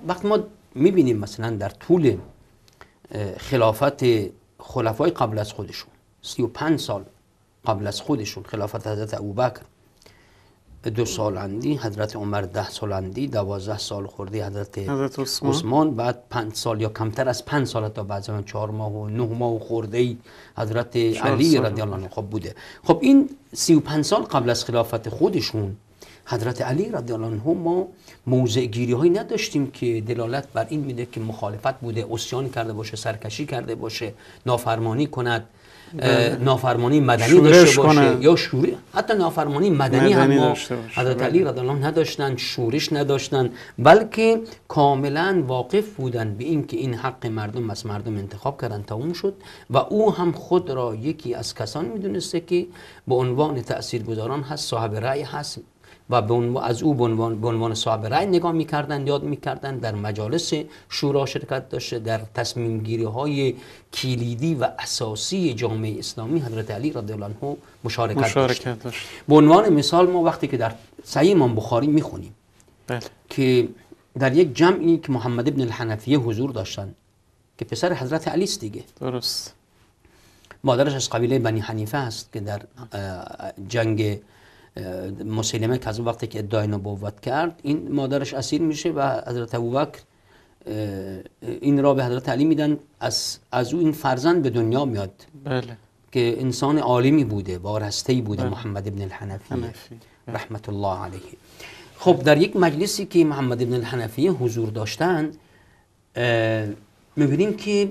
وقتی ما میبینیم مثلا در طول خلافت خلفای قبل از خودشون 35 سال قبل از خودشون، خلافت حضرت ابوبکر 2 سال اندی، حضرت عمر 10 سال اندی، 12 سال خورده حضرت عثمان، بعد 5 سال یا کمتر از 5 سال تا بعضا 4 ماه و 9 ماه و خورده حضرت علی رضی الله عنه خب بوده. خب این 35 سال قبل از خلافت خودشون حضرت علی رضی الله عنه ما موضع گیری هایی نداشتیم که دلالت بر این میده که مخالفت بوده، عصیان کرده باشه، سرکشی کرده باشه، نافرمانی کند، نافرمانی مدنی داشته باشه یا شورش، حتی نافرمانی مدنی هم حضرت علی رضی الله عنه نداشتن، شورش نداشتن، بلکه کاملا واقف بودن به این که این حق مردم از مردم انتخاب کردن، تموم شد. و او هم خود را یکی از کسان میدونسته که به عنوان تاثیرگذاران هست، صاحب رأی هست و از او به عنوان صاحب رأی نگاه میکردن، یاد میکردن، در مجالس شورا شرکت داشته، در تصمیم گیری های کلیدی و اساسی جامعه اسلامی حضرت علی رضی الله عنه مشارکت داشت. به عنوان مثال ما وقتی که در صحیح امام بخاری میخونیم که در یک جمعی که محمد ابن الحنفیه حضور داشتن که پسر حضرت علی است دیگه، درست، مادرش از قبیله بنی حنیفه است که در جنگ مسیلمه که از وقتی که ادعای نبوت کرد این مادرش اسیر میشه و حضرت ابوبکر این را به حضرت علی میدن، از او این فرزند به دنیا میاد. بله. که انسان عالمی بوده، وارسته‌ای بوده. بله. محمد ابن الحنفیه رحمت الله علیه. خب در یک مجلسی که محمد ابن الحنفیه حضور داشتند میبینیم که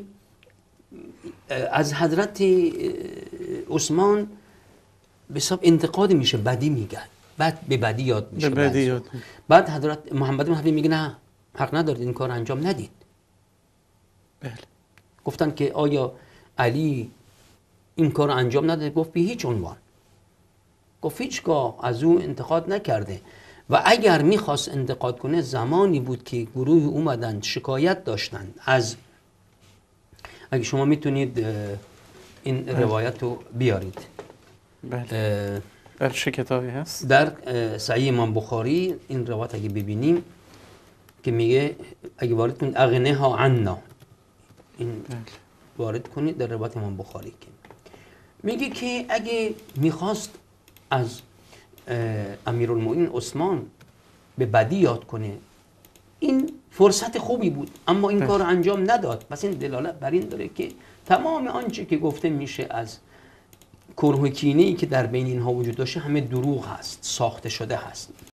از حضرت عثمان به حساب انتقاد میشه، بدی میگن، بعد به بدی یاد میشه. بعد حضرت محمد ابن الحنفیه میگه نه، حق ندارید این کار انجام ندید. بله. گفتن که آیا علی این کار انجام نداده؟ گفت به هیچ عنوان. گفت هیچگاه از او انتقاد نکرده و اگر میخواست انتقاد کنه زمانی بود که گروه اومدن شکایت داشتن از، اگه شما میتونید این روایت رو بیارید. بله. در چه کتابی هست؟ در صحیح امام بخاری این روایت اگه ببینیم که میگه اگه وارد کنید اغنها عنا، این وارد کنید در روایت امام بخاری که میگه که اگه میخواست از امیرالمومنین عثمان به بدی یاد کنه این فرصت خوبی بود، اما این کار انجام نداد. پس این دلالت بر این داره که تمام آنچه که گفته میشه از کره و کینه‌ای که در بین اینها وجود داشته همه دروغ هست، ساخته شده هست.